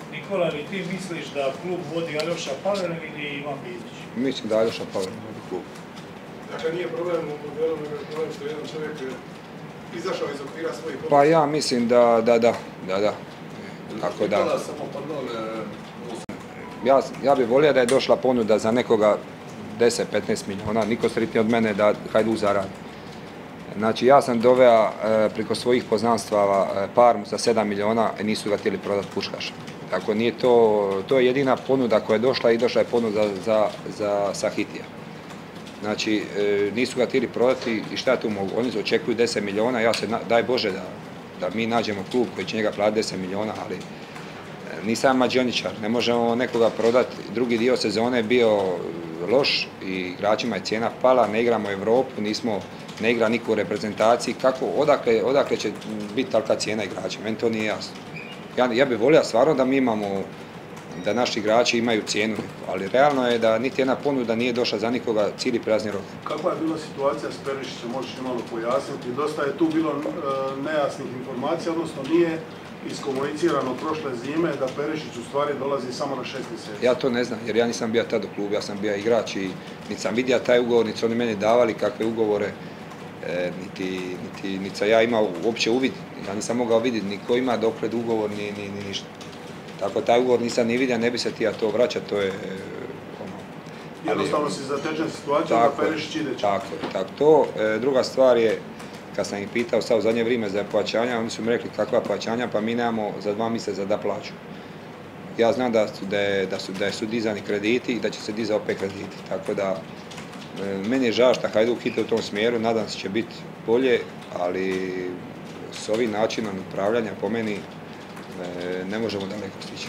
Nikola, li ti misliš da klub vodi Aljoša Pavel ili Ivan Bidić? Mislim da Aljoša Pavel vodi klub. Dakle, nije problem u modelu, nego je problem što jedan čovjek izašao iz okvira svojih odnosa? Pa ja mislim da. Tako da. Nikola, samo pardon, Ja bih volio da je došla ponuda za nekoga 10-15 milijuna, niko sretniji od mene da Hajduk zaradi. Znači ja sam doveo preko svojih poznanstava Parmu za 7 milijuna i nisu ga htjeli prodati Puškaša. Tako nije to je jedina ponuda koja je došla i došla je ponuda za Sahitija. Znači nisu ga htjeli prodati i šta tu mogu? Oni očekuju 10 milijuna, ja se daj Bože da mi nađemo klub koji će njega platiti 10 milijuna, ali nisam mađioničar, ne možemo nekoga prodati. Drugi dio sezone je bio loš i igračima je cijena pala, ne igramo Europu, ne igra niko u reprezentaciji. Odakle će biti talika cijena igrača? Meni to nije jasno. Ja bih volio stvarno da mi imamo, da naši igrači imaju cijenu, ali realno je da niti jedna ponuda nije došla za nikoga cijeli prazni rok. Kakva je bila situacija s Perišićem, možeš malo pojasniti? Dosta je tu bilo nejasnih informacija, odnosno nije iskomunicirano prošle zime da Perišić u stvari dolazi samo na 6 mjeseci. Ja to ne znam, jer ja nisam bio tad u klubu, ja sam bio igrač i niti sam vidio taj ugovor, niti su oni meni davali kakve ugovore, niti sam ja imao uopće uvid. Ja nisam mogao vidjeti ni ko ima dokle ugovor, ni ništa. Tako taj ugovor nisam ni vidio, ne bi se ti ja to vraćati, to je jednostavno si zatečen situacijom da Perišić ide. Tako. To, druga stvar je, kad sam ih pitao sad u zadnje vrijeme za plaćanja, oni su mi rekli kakva plaćanja, pa mi nemamo za 2 mjeseca da plaću. Ja znam da su dizani krediti i da će se dizati opet krediti, tako da meni je žao što Hajduk ide u tom smjeru, nadam se će biti bolje, ali s ovim načinom upravljanja po meni ne možemo daleko stići.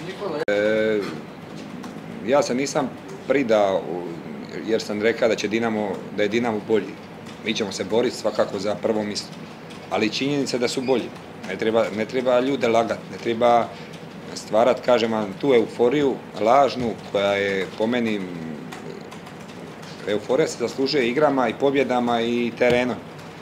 Ja se nisam pridao jer sam rekao da je Dinamo bolji. Mi ćemo se boriti svakako za prvo mjesto, ali činjenica da su bolji. Ne treba ljude lagati, ne treba stvarati, kažem vam, tu euforiju lažnu koja je po meni, euforija se zaslužuje igrama i pobjedama i terenom.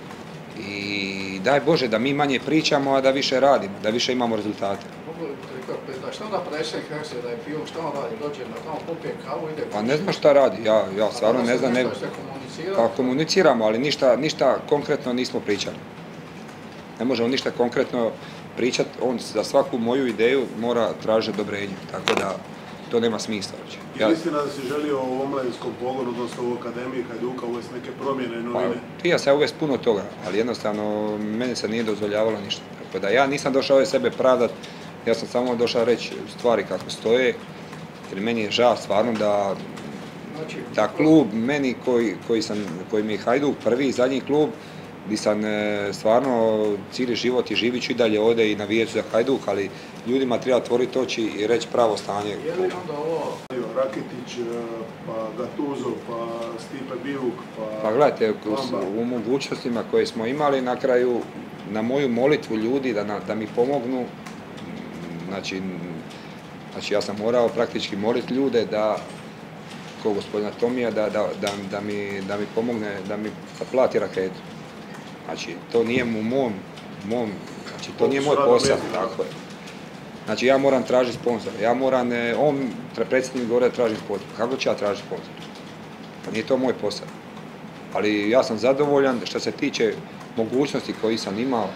I daj Bože da mi manje pričamo, a da više radimo, da više imamo rezultate. Što onda predsjednik rekao da je pio, što on radi, dođe na tamo, popije kavu, ide... Pa ne znam šta radi, ja stvarno ne znam, pa komuniciramo, ali ništa konkretno nismo pričali. Ne možemo ništa konkretno pričati, on za svaku moju ideju mora tražiti odobrenje, tako da to nema smisla uopće. Je li istina da si želio u omladinskom pogonu, odnosno u Akademiji Hajduka uvesti neke promjene i novine? Htio sam uvesti puno toga, ali jednostavno meni se nije dozvoljavalo ništa. Tako da ja nisam došao ove sebe pravdat, ja sam samo došao reći stvari kako stoje, jer meni je žao stvarno da klub, meni koji mi je Hajduk prvi i zadnji klub, gdje sam stvarno cijeli život i živit ću i dalje ovdje i navijeću za Hajduk, ali ljudima treba otvoriti oči i reći pravo stanje. Je li onda ovo... Rakitić, pa Gattuso, pa Stipe Bijuk, pa gledajte, u mogućnostima koje smo imali na kraju, na moju molitvu ljudi da mi pomognu, znači ja sam morao praktički moliti ljude kao gospodina Tomija da mi pomogne, da mi plati raketu. Znači to nije znači to nije moj posao, tako je. Znači ja moram tražiti sponzora, predsjednik govori da tražim sponzor. Kako ću ja tražiti sponzor? Pa nije to moj posao. Ali ja sam zadovoljan što se tiče mogućnosti koji sam imao.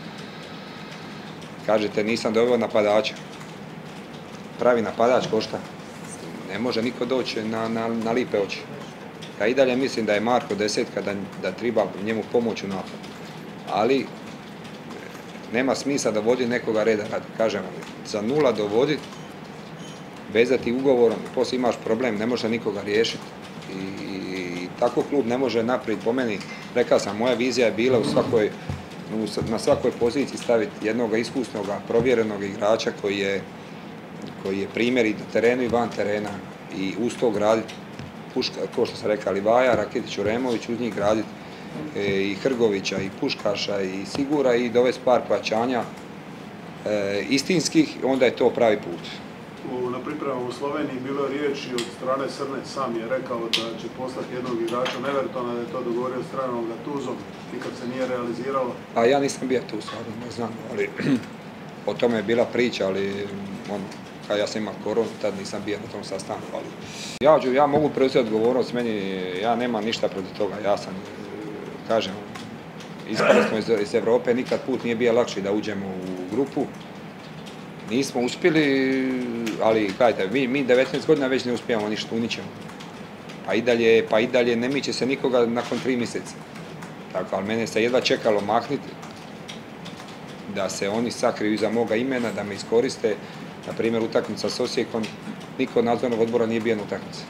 Kažete nisam doveo napadača. Pravi napadač košta. Ne može niko doći na lipe oči. Ja i dalje mislim da je Marko desetka, da treba njemu pomoći u napadu. Ali nema smisla da vodi nekoga reda radi. Kažem, za 0 dovoditi, vezati ugovorom, poslije imaš problem, ne može nikoga riješiti. I tako klub ne može naprijed. Po meni, rekao sam, moja vizija je bila na svakoj poziciji staviti jednog iskusnog, provjerenog igrača koji je primjer i na terenu i van terena. I uz to graditi, kao što sam rekao, Livaja, Rakitić, Uremović, uz njih graditi i Hrgovića, i Puškaša, i Sigura, i dovesti par plaćanja istinskih, onda je to pravi put. Na pripremama u Sloveniji bilo je riječi od strane Srne, sam je rekao da će poslati jednog igrača Nevertona, da je to dogovorio stranom Gattusom, nikad se nije realiziralo. A ja nisam bio tu stvarno, ne znam, ali o tome je bila priča, ali HNK, ja sam imao koronu, tad nisam bio na tom sastanku, ali ja mogu preuzeti odgovornost, ja nemam ništa protiv toga, ja sam, kažem, ispali smo iz Evrope, nikad put nije bio lakši da uđemo u grupu, nismo uspjeli, ali gledajte, mi 19 godina već ne uspijemo ništa, u ničemu. Pa i dalje ne miče se nikoga nakon 3 mjeseca. Tako, ali mene se jedva čekalo makniti, da se oni sakriju iza moga imena, da me iskoriste. Na primjer, utakmica s Osijekom, niko od nadzornog odbora nije bio na utakmici.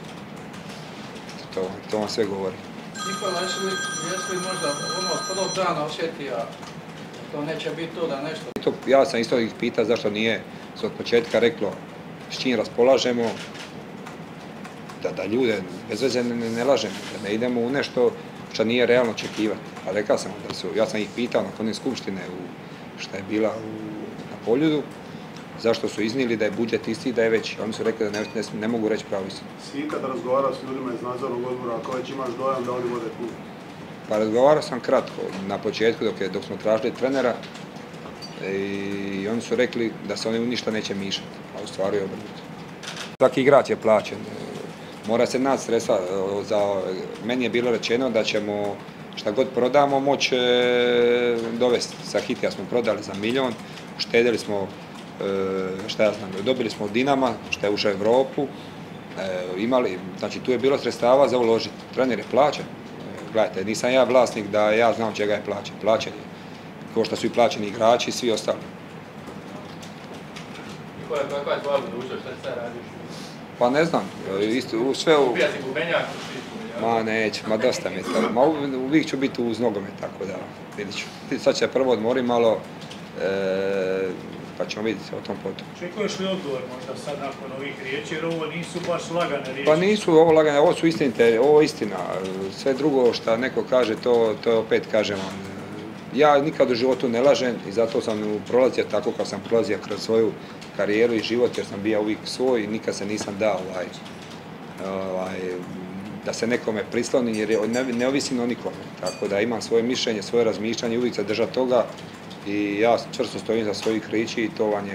To vam sve govori. Nikola, jesi li možda od prvog dana osjetio to neće biti to da nešto? Ja sam isto ih pitao zašto nije se od početka reklo s čim raspolažemo, da ljude bez veze ne lažemo, da ne idemo u nešto što nije realno očekivati. A rekao sam ja sam ih pitao nakon one skupštine što je bila na Poljudu, zašto su iznijeli da je budžet isti, da je veći. Oni su rekli da ne mogu reći pravu istinu. Si ikada razgovarao s ljudima iz nadzornog odbora, ako već imaš dojam da oni vode klub? Pa razgovarao sam kratko, na početku dok smo tražili trenera i oni su rekli da se oni u ništa neće mišati, a u stvari je obrnuto. Svaki igrač je plaćen, mora se naći sredstva, meni je bilo rečeno da ćemo šta god prodamo moći dovesti. Sa Hitija smo prodali za 1 milijun, uštedili smo, dobili smo od Dinama, što je ušao u Evropu, znači tu je bilo sredstava za uložiti. Trener je plaćen. Gledajte, nisam ja vlasnik da ja znam čega je plaćen. Plaćen je, kao što su i plaćeni igrači i svi ostali. Nikola, kakva je tvoja budućnost, šta ti sad radiš? Pa ne znam, sve u... Ubija si gubenjak? Ma neću, dosta mi je to. Uvijek ću biti uz nogome, tako da vidit ću. Sad će prvo odmori malo, pa ćemo vidjeti o tom potom. Očekuješ li odgovor možda sad nakon ovih riječi, jer ovo nisu baš lagane riječi? Pa nisu ovo lagane, ovo su istinite, ovo je istina. Sve drugo što neko kaže, to opet kažem vam. Ja nikad u životu ne lažem i zato sam prolazio tako kao sam prolazio kroz svoju karijeru i život, jer sam bio uvijek svoj i nikad se nisam dao da se nekome prisloni, jer ne ovisim o nikome. Tako da imam svoje mišljenje, svoje razmišljanje, uvijek se držati toga i ja čvrsto stojim za svojih riječi i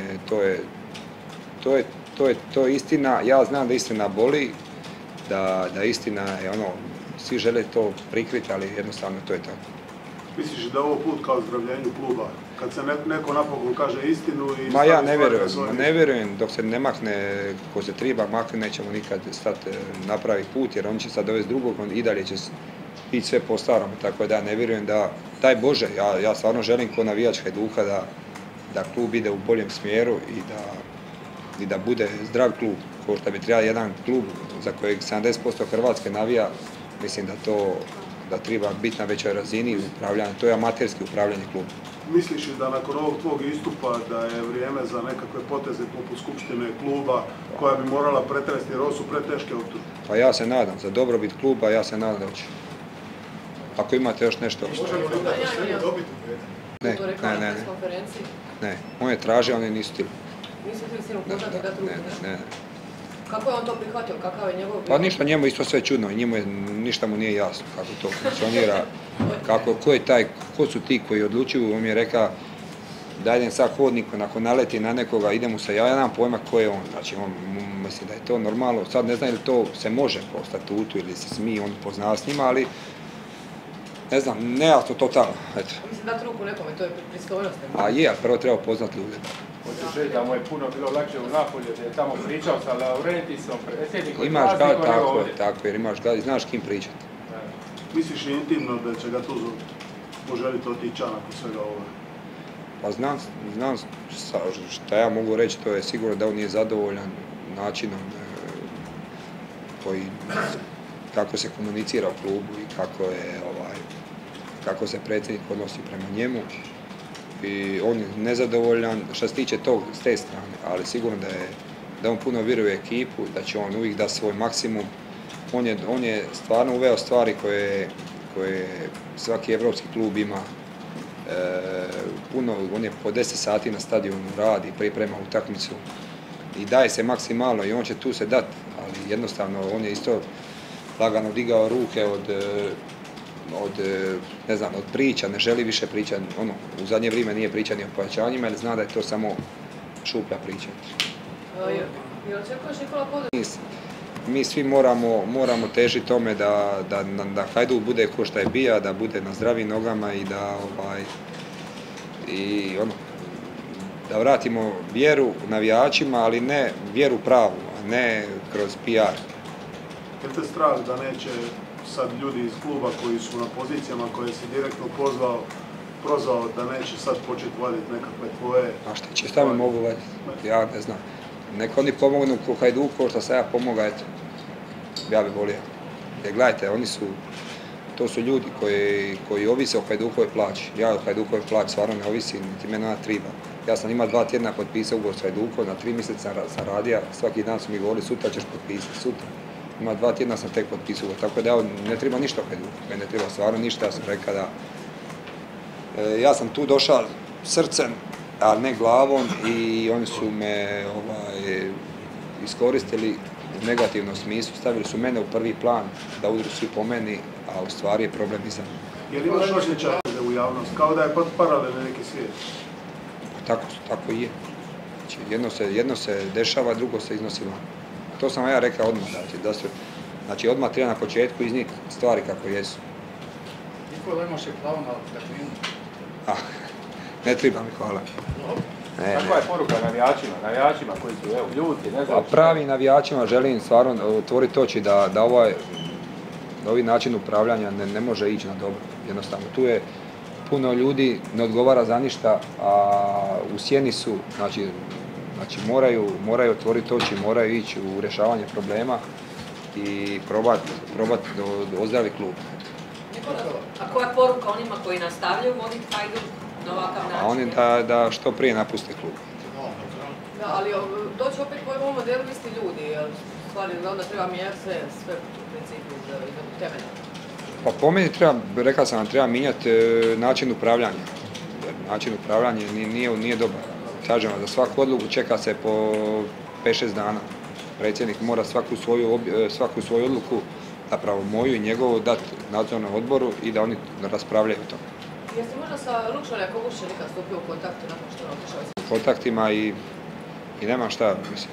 to je istina. Ja znam da istina boli, da istina je ono, svi žele to prikriti, ali jednostavno to je tako. Misliš da je ovo put kao zdravljenju kluba? Kad se neko napokon kaže istinu i... Ma ja ne vjerujem, dok se ne makne ko se treba makne, nećemo nikad stati napraviti put, jer on će sad dovesti drugog i dalje će ići sve po starom. Tako da ja ne vjerujem da, daj Bože, ja stvarno želim ko navijač Hajduka da klub ide u boljem smjeru i da bude zdrav klub, kao što bi trebao jedan klub za kojeg 70% Hrvatske navija, mislim da treba biti na većoj razini upravljanja, to je amaterski upravljanje klubom. Misliš li da nakon ovog tvog istupa da je vrijeme za nekakve poteze poput skupštine kluba koja bi morala pretresti, jer ovo su preteške optužbe? Pa ja se nadam, za dobrobit kluba ja se nadam da će. Ako imate još nešto... Možemo li da posljednju dobiti u petak? Ne, on je tražio, oni nisu htjeli. Nisu htjeli s njim upoznati da drugi, ne? Ne. Kako je on to prihvatio, kakav je njegov... Pa ništa, njemu isto sve čudno i ništa mu nije jasno kako to funkcionira, ko su ti koji odlučuju. On mi je rekao da idem sad hodniku, nakon naleti na nekoga, idem mu se, ja nemam pojma ko je on, znači mislim da je to normalno, sad ne znam ili to se može po statutu ili se smije on poznava s njima, ali ne znam, nejasno totalno, eto. Mislim dati ruku nekome, to je pristojnost. A je, ali prvo treba poznati ljude. Hoćeš reći da mu je puno bilo lakše u Napolju, da je tamo pričao sa Laurentisom, predsjednikom imaš ga, tako, jer imaš ga i znaš kim pričati. Misliš li intimno da će ga tu poželiti otići nakon svega ovoga? Pa znam šta ja mogu reći, to je sigurno da on nije zadovoljan načinom kako se komunicira u klubu i kako se predsjednik odnosi prema njemu. I on je nezadovoljan što se tiče s te strane, ali sigurno da on puno vjeruje u ekipu, da će on uvijek dati svoj maksimum. On je stvarno uveo stvari koje svaki evropski klub ima. On je po 10 sati na stadionu radi, priprema utakmicu i daje se maksimalno i on će tu se dati, ali jednostavno on je isto lagano digao ruke od priča, ne želi više pričati, u zadnje vrijeme nije priča ni o pojačanjima, jer zna da je to samo šuplja priča. Jel očekuješ Nikola Kalinić? Mi svi moramo težiti tome da Hajduk bude ko što je bija, da bude na zdravim nogama i da vratimo vjeru navijačima, ali ne vjeru pravu, a ne kroz PR. Je te strah da neće sad ljudi iz kluba koji su na pozicijama koje si direktno prozvao da neće sad početi vaditi nekakve tvoje... A šta mi mogu vaditi? Ja ne znam. Neka oni pomognu ko Hajduku, što sam ja pomogao, eto. Ja bih volio. Jer gledajte, to su ljudi koji ovise o Hajdukovoj plaći. Ja o Hajdukovoj plaći stvarno ne ovisi, niti mene ona triba. Ja sam ima 2 tjedna potpisao ugovor s Hajdukom, na 3 mjeseca sam radio, svaki dan su mi govorili sutra ćeš potpisati, sutra. Ima 2 tjedna sam tek potpisao ugovor, tako da ja ne treba ništa o Hajduku, mene ne treba stvarno ništa, ja sam rekao da... Ja sam tu došao srcem, ali ne glavom i oni su me iskoristili u negativnom smislu, stavili su mene u prvi plan da udru svi po meni, a u stvari je problem iza. Jer imaš osjećaj u javnost, kao da je paralelni neki svijet? Tako i je. Jedno se dešava, drugo se iznosi van. To sam ja rekao odmah, znači odmah treba na početku iznijeti stvari kako jesu. Nikola, imaš je pravo na terminu? Ne treba mi, hvala. Kakva je poruka navijačima koji su ljuti, ne znam... Pravi navijačima želim stvarno otvoriti oči da ovi način upravljanja ne može ići na dobro. Jednostavno, tu je puno ljudi, ne odgovara za ništa, a u sjeni su, znači moraju otvoriti oči, moraju ići u rješavanje problema i probati ozdraviti klub. A koja je poruka onima koji nastavljaju voditi Hajduk na ovakav način? A oni da što prije napuste klub. Da, ali doći opet po ovom modelu isti ljudi, jer stvari da onda treba mijenjati sve u principu za temelja. Pa po meni rekao sam vam, treba mijenjati način upravljanja. Način upravljanja nije dobar. Kažem vam, za svaku odluku čeka se po 5-6 dana. Predsjednik mora svaku svoju odluku, zapravo moju i njegovu, dati nadzornom odboru i da oni raspravljaju o tome. Jeste možda sa Lukšom Jakobušće nikad stupio u kontaktu nakon što je otišao iz... U kontaktima i nemam šta, mislim.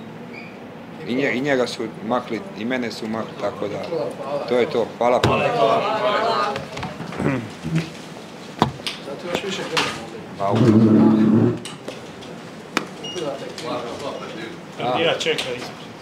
I njega su makli, i mene su makli, tako da to je to. Hvala puno. Zato još više gledamo ovdje. Pa Ja čekam ispred.